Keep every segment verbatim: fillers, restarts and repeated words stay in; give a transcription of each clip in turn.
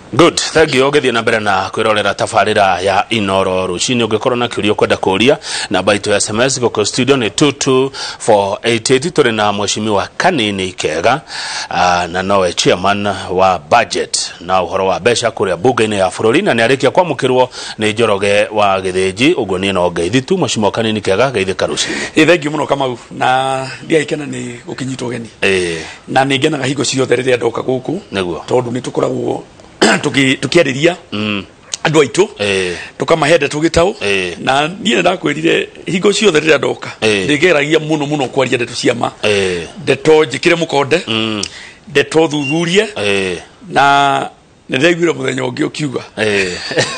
Good, thank you. Ogethi na mbere na kwirorera tafarira ya Inoro rucini ungikorwo na kiurio kwenda kuria namba itu ya S M S goko studio ni two two four eight eight. Turi na mheshimiwa Kanini Kega uh, na nowe chairman wa budget na uhoro wa besha kuria bunge-ini ya bururi na ni arikia kwamukirwo ni Njoroge wa Githĩnji uguo ni no ngeithi tu. Mheshimiwa Kanini Kega, geithika rucini. Eh, thank you muno Kamau, na ndia ikena ni ukinyitwo geni eh na ni ngenaga hingo ciothe riria ndoka guku niguo tondu ni tukoragwo tuki tukiariria mm andu aitu eh tukamahenda tugitau eh na nie ndakwirire hingo ciothe riria ndoka ndigeragia muno muno kwaria ndeto ciama eh ndeto njikire mukonde mm ndeto thuthurie eh na nĩndaiguire muthenya ũngĩ ũkiuga eh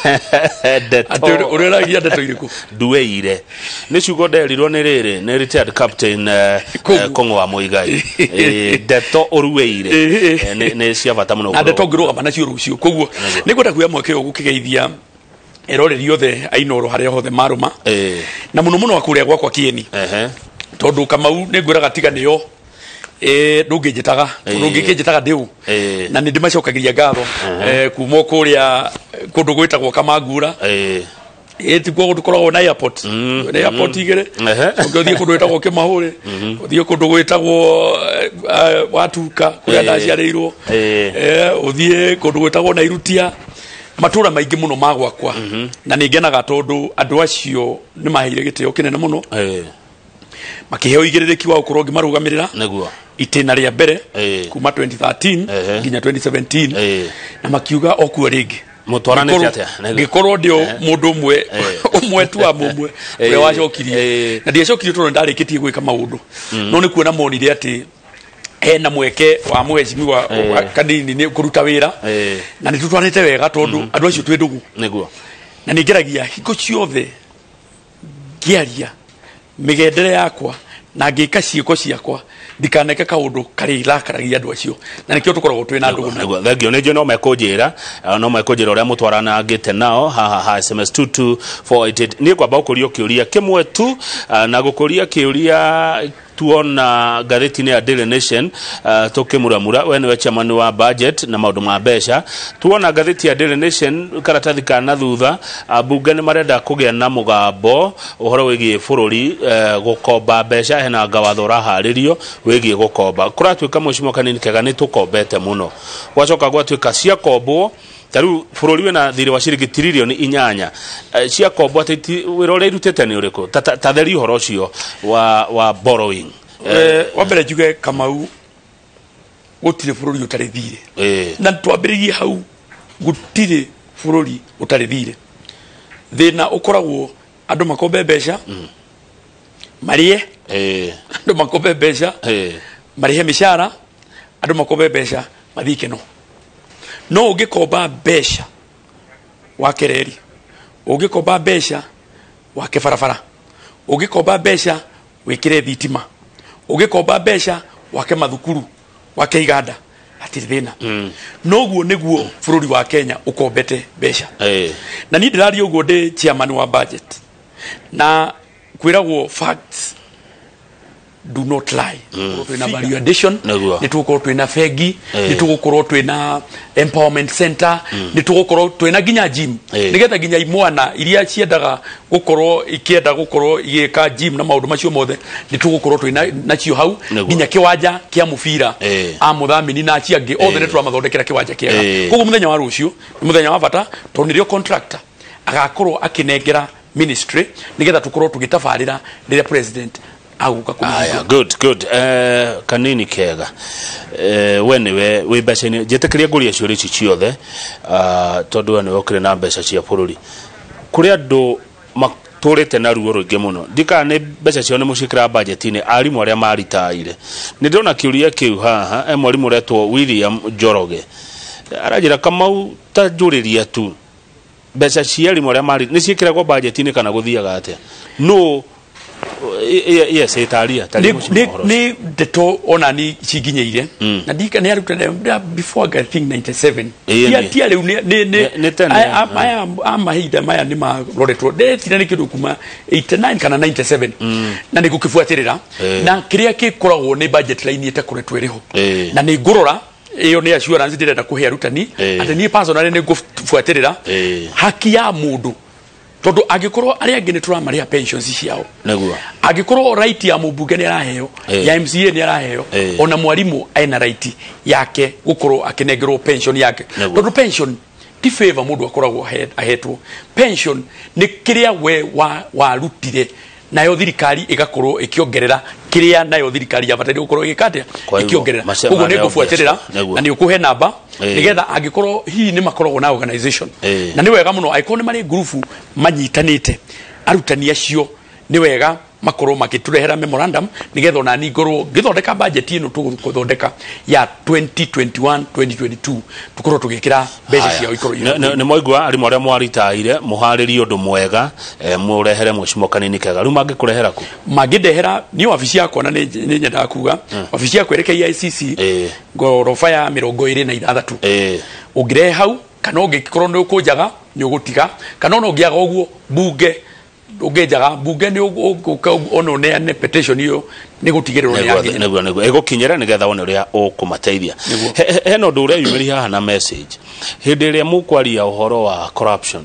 ndeto ureragia ndeto iriku ndueire nĩ ciugo nderirwo nĩ rĩrĩ nĩ retired captain Kong'o wa Muigai eh ndeto urueire nĩ cia bata mũno na ndeto ngĩrũgama nacio rũciũ koguo nĩngwenda kuoya mweke ũyũ gũkĩgeithia eroreri othe a Inoro harĩa hothe marũma eh na mũno mũno akũrĩa gwakwa Kieni ehe tondũ Kamau nĩngwĩraga tiga nĩyo eh ndungĩnjĩtaga ndungĩkĩnjĩtaga ndĩu na nĩ ndĩmacokagiria ngatho eh kuma kũrĩa kũndũ gwĩtagwo Kamangura eh eti kwa tukoragwo na airport na airport igere ũngĩthiĩ kũndũ gwĩtagwo Kĩmahũrĩ ũthiĩ kũndũ gwĩtagwo Watuka kũrĩa ndaciarĩirwo eh ũthiĩ kũndũ gwĩtagwo Nairutia matũra maingĩ mũno magwakwa na nĩ ngenaga tondũ andũ acio nĩ maheire gĩtĩo kĩnene mũno eh makiheo igirĩrĩki wa ukorwo ngimarugamirira niguo itena ria mbere kuma twenty thirteen nginya twenty seventeen na makiuga okuo ringi mutwaranite atia ngikorwo ndio mundu umwe umwe tu wa mumwe we wacokirie na ndiacokirie tondu ndarikitie gwika maundu no ni kuona monire ati hena mweke wa mheshimiwa Kanini ni kuruta wira na ni tutwanite wega tondu andu acio twi ndugu niguo na ningeragia hingo ciothe ngiaria migendere yakwa na ngika ciiko ciakwa ndikaneke kaundu kari irakaragia andu acio na nikio tukoragwo twina andu niguo thengio ni jo no mekunjira no mekunjira uria mutwarana ngite nao ha ha S M S two two four eight eight ni kwamba ukurio kiuria kimwe tu na gukuria kiuria tuona gatheti-inĩ ya Daily Nation uh, tukimuramura we niwe chairman wa budget na maundu ma besha tuona gatheti ya Daily Nation karatathi kana thutha uh, bunge ni marenda kugia na mugambo uhoro wigie bururi uh, gukomba besha hena ngawatho raharirio wigie gukomba kuratuika Mheshimiwa Kanini Kega ni tukombete muno gwacoka gwatuika cia kombwo taru bururi we na thirĩ wa ciringi trilioni inyanya uh, cia kombwo atiti wirore irutete ni uriku tatheri horo cio wa wa borrowing eh wa mbere njuge Kamau gũtirĩ bururi ũtarĩ thirĩ eh na twambĩrĩrie hau gũtirĩ bururi ũtarĩ thirĩ thĩna ũkoragwo andũ makombe mbeca marie eh andũ makombe mbeca eh marihe mishara andũ makombe mbeca mathike no no ũngĩkomba mbeca wa kereri ũngĩkomba mbeca wa kĩbarabara ũngĩkomba mbeca wĩkĩre thitima ũngĩkomba mbeca wake mathukuru wake iganda atirĩ thĩna noguo nĩguo bũrũri wa Kenya ũkombete mbeca na niĩ ndĩraria ũguo ndĩ chairman wa budget na kwĩragwo facts do not lie twina value addition ni tugukorwo twina fegi ni tugukorwo twina empowerment center ni tugukorwo twina ginya gym nigetha ginya imwana iria ciendaga gukorwo ikienda gukorwo igika gym na maundu macio mothe ni tugukorwo twina nacio hau ginya kiwanja kia mubira a muthamini na ciangi othe ni turamathondekera kiwanja kiega koguo muthenya wa rucio ni muthenya wa bata tondu nirio contractor agakorwo akinengera ministry nigetha tukorwo tugitabarira riria president aguka kumaya good good eh uh, Kanini Kega eh uh, we niwe we mbeca ni jetekeria nguria ciuri ci ciothe uh, tondu we niwe ukire na mbeca cia bururi kuria andu maturite na ruo ruingi muno ndika ni mbeca cio ni mucikira budget-ini arimu aria maritaire ni ndona kiuria kiu haha e mwarimu retwo William Njoroge arajira Kamau ta njuriria tu mbeca cia arimu aria mari ni cikiragwo budget-ini kana guthiaga atia no yes etaria tali ni deto ona ni ciginyeire na ndika ni aruta before I think ninety-seven ya tia leo ni ni aya amahida maya ni ma roretro de tina ni kidu kuma eighty-nine kana ninety-seven na ni gukifuatirira na kiria kikoragwo ni budget line ite kuretwo iriho na ni ngurora iyo ni assurance ndirenda kuhe arutani ati ni personally ni ngufuatirira haki ya mundu tondu angikorwo ari angi ni turamaria pensions ciao naguo angikorwo right ya mubunge ni araheo ya M C A ni araheo ona mwarimu aina right yake gukorwo akinengerwo pension yake tondu pension ti favor mundu akoragwo ahetwo pension ni kiria we wa warutire nayo thirikari igakorwo ikiongerera kiria nayo thirikari yabatari gukorwo igikate ikiongerera uguo ni gufuatirira na ni ukuhe namba nigetha angikorwo hi ni makoragwo na organization na ni wega muno aiko ni mari group manyitanite arutani acio ni wega makorwo makiturehera memorandum nigetha ona ni ngorwo ngithondeka budget ino tuguthondeka ya twenty twenty-one twenty twenty-two tukorwo tugikira mbeca ciao ikorwo ni moigwa ari moria mwaritaire muhariri undu mwega murehere mweshimo Kanini Kega riu mangikurehera ku magindehera ni ofisi yakwa na ni nyenda kuga ofisi yakwa ere K I C C ngorofa ya mirongo iri na ithathatu ungire hau kana ungikorwo ni ukunjaga ni ugutiga kana no ngiaga uguo bunge ugejaga bunge ni ono ne ne petition hiyo ni gutigiriro ni yangi nego nego ego kinyera nigetha one uria ukumateithia heno ndure yumiri haha na message hindi ria mukwaria uhoro wa corruption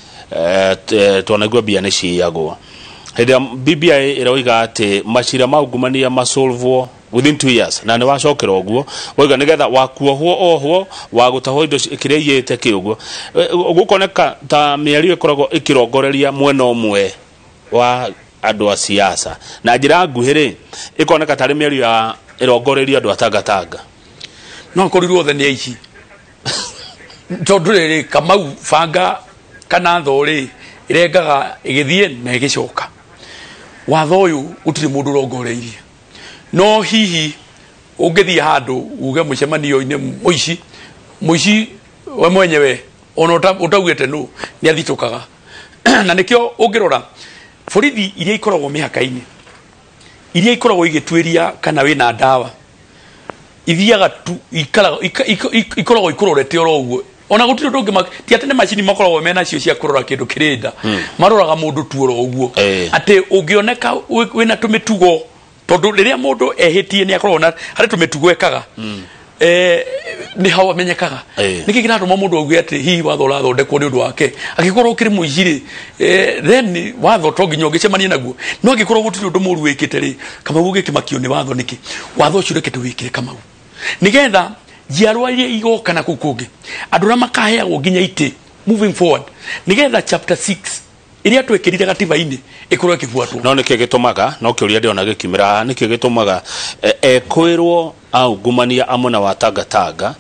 eh twanagwa bia ni ciagwo hindi B B I iroiga ati machira maungumania masolvo within two years na ni wacokera oguo oiga nigetha wakuohwo ohwo wagutahwo indo kireyete kiugo ugukoneka ta miario ikoragwo ikirongoreria mwena omwe wa andu a siasa na njira nguhiri ikoneka tari miario ya irongoreria andu atangatanga no korirwo othe ni aici tondu riri Kamau banga kana thori irengaga igithie na igicoka watho uyu utiri mundu rongoreirie no hihi ungethie handu uge mucemanio ine muici muici we mwenyewe ona utagwete no ni athitukaga na nikio ungirora borithi iria ikoragwo mihaka-ini iria ikoragwo igitwiria kana wina ndawa ithiaga tu ikara ikoragwo ikurorete oro uguo ona gutire ndungi ti atene macini makoragwo mena cio cia kurora kindu kirenda maroraga mundu tu oro uguo ati ungioneka wina tumitugo tondu riria mundu ehitie ni akorwo na hari tumitugo ekaga eh ni hawa menyekaga niki kinatuma mundu auge ati hihi watho la thondekwo ni undu wake agikorwo kiri muijiri eh then watho tonginya ungicemania naguo no agikorwo gutire undu muru wikite ri kama uge kimakio ni watho niki watho ucio rekete wikire Kamau nigetha jiarwa iria igoka na kukungi andura makaheagwo nginya ite moving forward nigetha chapter six iria twekirire gatiba-ini ikorwo ikifuatwo no niki gitumaga no kiuria ndio na gikimira niki gitumaga ekwirwo au gumania amuna watangatanga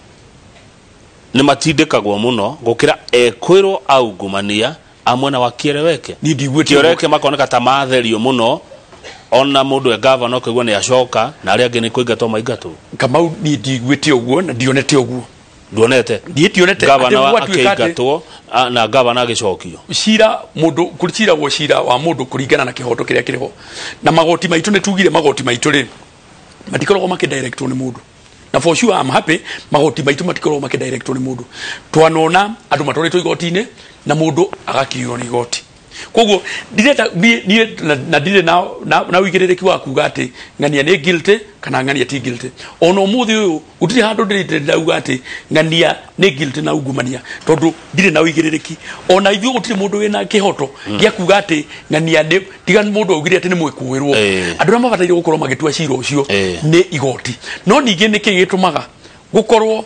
ni matindikagwo muno gukira ekwirwo au gumania amuna wakiereweke ni ndigwete kioreke makoneka ta matherio muno ona mundu e governor kigwa ni acoka na ari angi ni kuingatwo maingatwo Kamau ni ndigwete uguo na ndionete uguo ndionete ndionete governor akaingatwo na governor agicokio shira mundu kuricira wo shira wa mundu kuringana na kihoto kiria kiriho na magoti maitu ne tugire magoti maitu ri matikorwo make directwo ni mundu na for sure I'm happy magoti maitu matikorwo make directwo ni mundu twanona andu matoretwo igoti-ini na mundu agakiyo ni igoti koguo direta ni na dire na na wigirereki wa kuga ati ngania ni guilty kana ngania ti guilty ono muthi uyu utiri handu direte ndauga ati ngania ni guilty na ungumania tondu dire na wigirereki ona ithu utiri mundu wina kihoto gia kuga ati ngania ni tiga mundu ugire ati ni mwikuwirwo andu ma bataire gukorwo magitua ciro ucio ni igoti no ningi ni kigitumaga gukorwo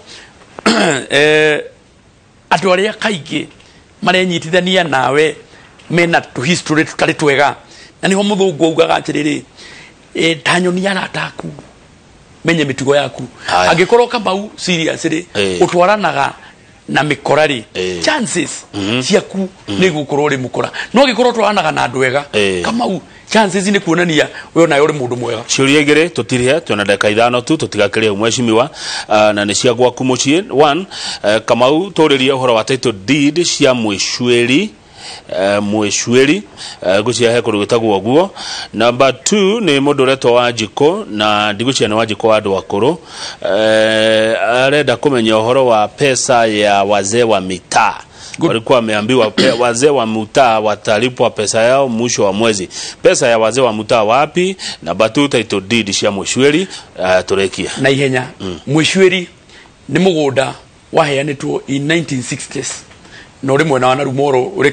eh andu aria kaingi marenyitithania nawe mena tu history tutari twega na niho muthungu ugaga atiriri e tanyoni arataku menye mitugo yaku angikorwo Kamau serious ri utwaranaga na mikorari chances ciaku ni gukorwo ri mukora no angikorwo twaranaga na andu wega Kamau chances ni kuonania we na yori mundu mwega ciuria igire tutirihe twena ndeka ithano tu tutigakire umweshimiwa na ni cia gwaku mucii one Kamau turirie uhoro wa title deed cia mwishweri Uh, mweshweri uh, gucia he kundu gwitagwo guo number two ni mundu reto wa Jiko na ndigucia ni wa Jiko wa andu akuru uh, arenda kumenya uhoro wa pesa ya wazee wa mitaa walikuwa wameambiwa wazee wa mtaa watalipwa pesa yao mwisho wa mwezi pesa ya wazee wa mtaa wapi na batu title deed cia mweshweri uh, turekia na ihenya mm. mweshweri nĩ mũgũnda waheanĩtwo in nineteen sixties na ũrĩ mwena wa Narumoro ũrĩ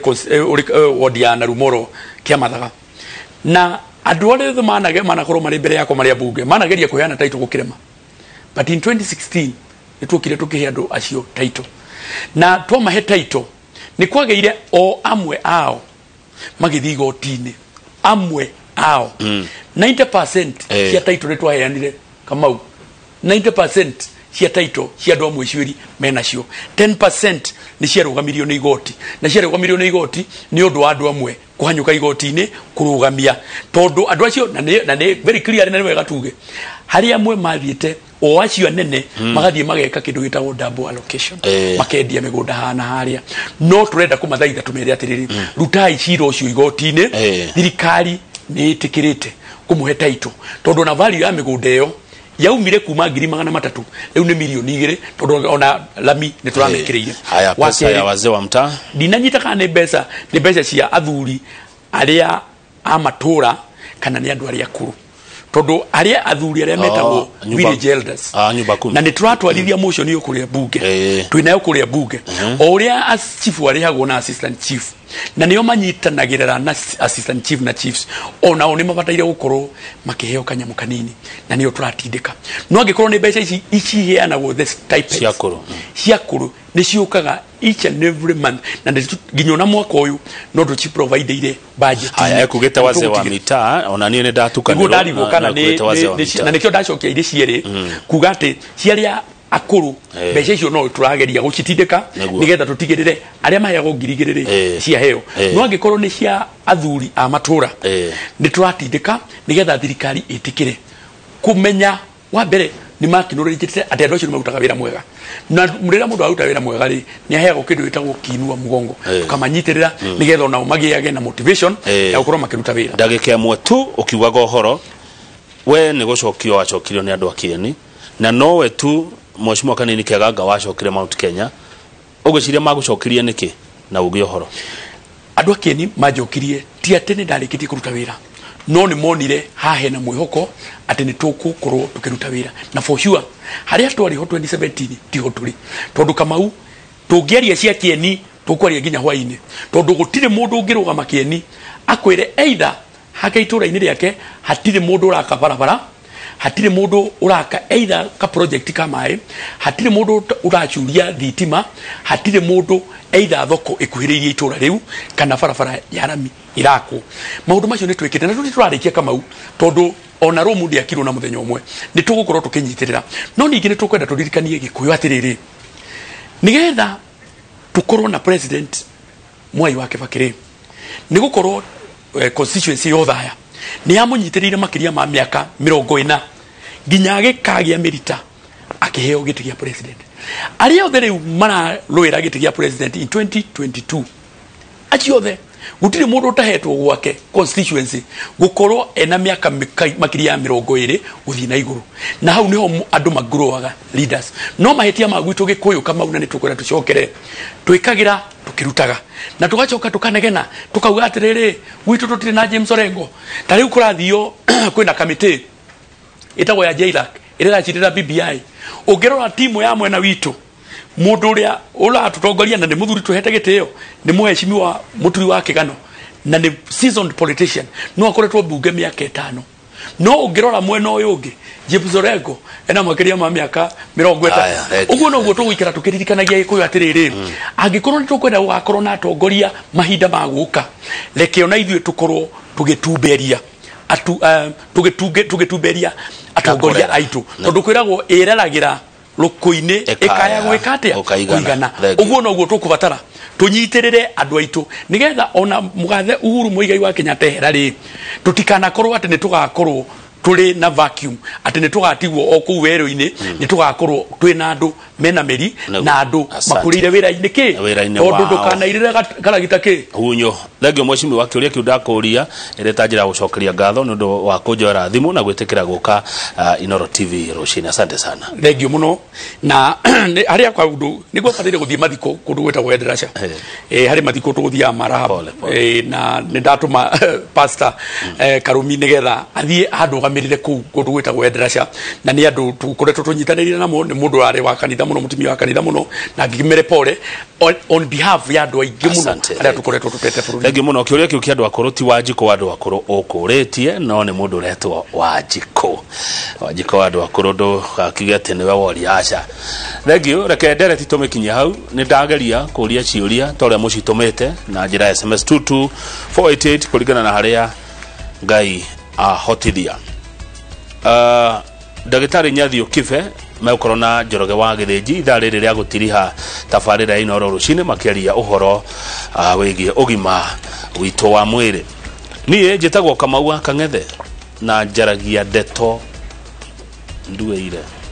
ward ya Narumoro Kĩamathaga na andũ arĩa manage manakorwo marĩ mbere yakwa marĩa bunge manageria kũheana title gũkĩrema but in twenty sixteen nĩtwokire tũkĩhe andũ acio title na twamahe title nĩ kwagĩire o amwe ao magĩthiĩ igoti-inĩ amwe ao mm. ninety percent eh. cia title nĩ twaheanire Kamau ninety percent cia title cia andũ amwe icwĩri menacio ten percent nĩ ciarũgamirio nĩ igoti na ciarũgamirio nĩ igoti nĩ ũndũ wa andũ amwe kũhanyũka igoti-inĩ kũrũgamia tondũ andũ acio na nĩ very clear na nĩ wega tuge harĩa amwe mathiĩte o acio anene mm. magathiĩ mageka kĩndũ gĩtagwo double allocation eh. makendia mĩgũnda hana harĩa no tũrenda kũmathaitha tũmere atĩrĩrĩ mm. rutai cira ũcio igoti-inĩ eh. thirikari nĩ ĩtĩkĩrĩte kũmũhe title tondũ na value ya mĩgũnda ĩyo yaumire kuma ngiri magana matatu rĩu nĩ milioni igĩrĩ tondũ ona lami nĩ tũramekĩrĩire haya pesa ya wazee wa mtaa ndinanyita kana nĩ mbeca nĩ mbeca cia athuri arĩa a matũra kana nĩ andũ arĩa akũrũ tondũ arĩa athuri arĩa metagwo village elders na nĩ tũratwarithia motion ĩyo kũrĩa bunge twĩnayo kũrĩa bunge o ũrĩa chief arĩhagwo na assistant chief na nĩo manyitanagĩrĩra na assistant chief na chiefs ona o nĩ mabataire gũkorwo makĩheo kanyamũ kanini na nĩo tũratindĩka no angĩkorwo nĩ mbeca ici iciheanagwo the type ciakũrũ ciakũrũ nĩ ciũkaga each and every month na nginya ona mwaka ũyũ no tũ provide ire budget haya kugĩte wazee wa mitaa ona niĩ nĩ ndatukanĩrwo kana nĩ na nĩkĩo ndacokia ire cierĩ kuga atĩ ciarĩa akũrũ mbeca icio no tũrageria gũcitindĩka nĩgetha tũtigĩrĩre arĩa maheagwo ngiri igĩrĩ cia heo no angĩkorwo nĩ cia athuri a matũra nĩ tũratindĩka nĩgetha thirikari ĩtĩkĩre kũmenya wa mbere nĩ makinũrĩte atĩ andũ acio nĩ marutaga wĩra mwega na rĩrĩa mũndũ aruta wĩra mwega rĩ nĩ aheagwo kĩndũ gĩtagwo kiinua mũgongo tũkamanyitĩrĩra nĩgetha onao magĩage na motivation ya gũkorwo makĩruta wĩra ndagĩka ĩmwe tu ũkiugaga ũhoro we nĩ gũcokio wacokirio nĩ andũ a Kieni na nowe tu Mheshimiwa Kanini Kega wacokire Mount Kenya ũgwĩciria magũcokirie nĩkĩ na ũgĩ ũhoro andũ a Kieni majokirie ti atĩ nĩ ndarĩkĩtie kũruta wĩra no nĩ monire hahe na mwĩhoko atĩ nĩ tũkũkorwo tũkĩruta wĩra na for sure harĩa twarĩ ho twenty seventeen tiho tũrĩ tondũ Kamau tũngĩaria cia Kieni tũkwaria nginya hwaĩ-inĩ tondũ gũtirĩ mũndũ ũngĩrũgama Kieni akwĩre either hake itũra-inĩ rĩake hatirĩ mũndũ ũraka barabara hatirĩ mũndũ ũraka either ka project ka maĩ hatirĩ mũndũ ũracuria thitima hatirĩ mũndũ either thoko ĩkuhĩrĩirie itũra rĩu kana barabara ya rami irakwo maũndũ macio nĩ twĩkĩte na tũrarĩkia Kamau tondũ ona Rome ndiakirwo na mũthenya ũmwe nĩ tũgũkorwo tũkĩnyitĩrĩra no ningĩ nĩ tũkwenda tũririkanie Gĩkũyũ atĩrĩrĩ nĩgetha tũkorwo na president Mwai wa Kibaki nĩ gũkorwo constituency yo thaya nĩ amũnyitĩrĩire makĩria ma mĩaka mĩrongo ĩna nginya gĩkagĩa mĩrita akĩheo gĩtĩ gĩa president arĩa othe rĩu mararũĩra gĩtĩ gĩa president in twenty twenty-two acio othe gũtirĩ mũndũ ũtahetwo gwake constituency gũkorwo ena mĩaka makĩria ya mĩrongo ĩrĩ gũthiĩ na igũrũ na hau nĩho andũ magrowaga leaders no mahĩtia ma gwitũ Gĩkũyũ Kamau na nĩ tũkwenda tũcokere twĩkagĩra tũkĩrutaga na tũgacoka tũkanegena tũkauga atĩrĩrĩ gwitũ tũtirĩ na James Orengo ta rĩu kũrathio kwĩna kamĩtĩ ĩtagwo ya J L A C ĩrĩa ĩracirĩra B B I ũngĩrora timu ya mwena witũ mũndũ ũrĩa ũratũtongoria na nĩ mũthuri tũhete gĩtĩo nĩ mũheshimiwa mũturi wa Kĩgano na nĩ seasoned politician no akoretwo bunge mĩaka ĩtano no ũngĩrora mwena ũyũ ũngĩ James Orengo ena makĩria ma mĩaka mĩrongo ĩtatũ ũguo noguo tũgũikara tũkĩririkanagia Gĩkũyũ atĩrĩrĩ angĩkorwo nĩ tũkwenda gũgakorwo na atongoria mahinda ma gũka reke ona ithuĩ tũkorwo tũgĩtumberia atu tũgĩtumberia atongoria aitũ tondũ kwĩragwo ĩreragĩra rũkũ-inĩ ĩkaya gwĩka atĩa kũigana ũguo noguo tũkũbatara tũnyitĩrĩre andũ aitũ nĩgetha ona mũgathe Uhuru Muigai wa Kenyatta ehera rĩ tũtikanakorwo atĩ nĩ tũgakorwo tũrĩ na vacuum atĩ nĩ tũgatigwo o kũu werũ-inĩ nĩ tũgakorwo twĩna andũ mena mĩri na andũ makũrĩire wĩra-inĩ kĩ tondũ ndũkanairĩre karagita kĩ hunyo thengio Mheshimiwa wa kĩũria kĩu ndakũria ĩrĩa ta njĩra gũcokeria ngatho nĩ ũndũ wa kũnjoera thimũ na gwĩtĩkĩra gũka Inoro T V rũcinĩ asante sana thengio mũno na harĩa kwa ũndũ nĩguo bataire gũthiĩ mathiko kũndũ gwĩtagwo Endarasha eh harĩ mathiko tũgũthiaga marahaba na nĩ ndatũma pastor Karumi nĩgetha athiĩ handũ tũrũgamĩrĩre kũu kũndũ gwĩtagwo Endarasha na nĩ andũ tũkoretwo tũnyitanĩire namo nĩ mũndũ arĩ wa kanitha mũno mũtumia wa kanitha mũno na ngĩmere pole on, on behalf ya andũ aingĩ mũno arĩa tũkoretwo tũtete bũrũri. Thengi mũno kĩũria kĩu kĩa andũ akũrũ ti Wanjikũ wa andũ akũrũ ũkũrĩtie no nĩ mũndũ ũretwo Wanjikũ Wanjikũ wa andũ akũrũ ndũgakige atĩ nĩwe wori aca. Thengi reke ndereti tũmĩkinyie hau nĩ ndageria kũria ciũria ta ũrĩa mũcitumĩte na njĩra S M S two two four eight eight kũringana na harĩa Ngai ahotithia. Uh, Ndagĩtarĩ Nyathio Kibe megũkorwo na Njoroge wa Gĩthĩnji ithaa rĩrĩ rĩa gũtiriha tabarĩra ĩno rũcinĩ makĩaria ũhoro uh, wĩgiĩ ũgima witũ wa mwĩrĩ. Niĩ njĩtagwo Kamau wa Kang'ethe na njaragia ndeto nduĩire.